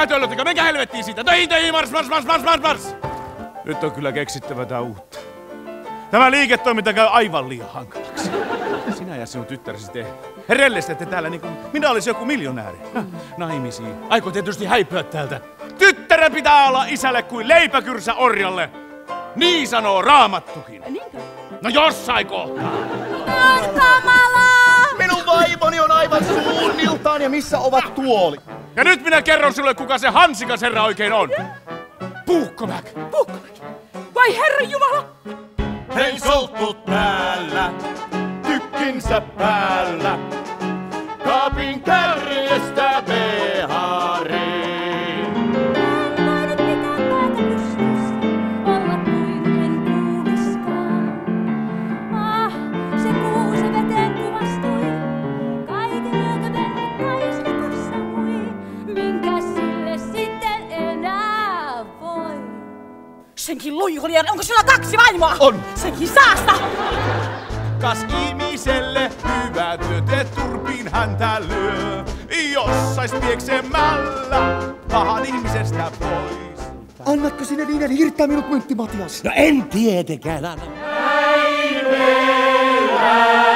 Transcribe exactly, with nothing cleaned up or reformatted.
Älkää töllöttäkö, menkää helvettiin siitä! Töihin, töihin, mars, mars, mars, mars, mars, mars! Nyt on kyllä keksittävä tää uutta. Tämä liiketoiminta käy aivan liian hankalaksi. Sinä ja sinun tyttäresi te herellistätte täällä niin kuin minä olisin joku miljonääri. Naimisiin. Aikoo tietysti häipyä täältä. Tyttären pitää olla isälle kuin leipäkyrsä orjalle. Niin sanoo Raamattukin. Niinkö? No jossain kohtaa. On kamalaa! Minun vaimoni on aivan suunniltaan ja missä ovat tuolit? Ja nyt minä kerron sulle, kuka se Hansikas herra oikein on. Puukkomäk. Puukkomäki. Vai herran jumala? Hei solttut täällä, tykkinsä päällä, kaapin kärjestä behariin. En voinut pitää päätä pystyssä, olla kuin en kuuliskaan. Ah, se kuusi veteen kuvastui, kaiken myötä mennyt naislekossa hui. Minkä sille sitten enää voi? Senkin luihulijan, onko sulla kaksi vaimoa? On. Senkin saasta! Kas ihmiselle hyvä työt turpiin häntä lyö. Jos sais pieksemällä pahan ihmisestä pois. Annatko sinne Niinan hirttää minut, Myntti Matias? No en tietenkään anna. Päivää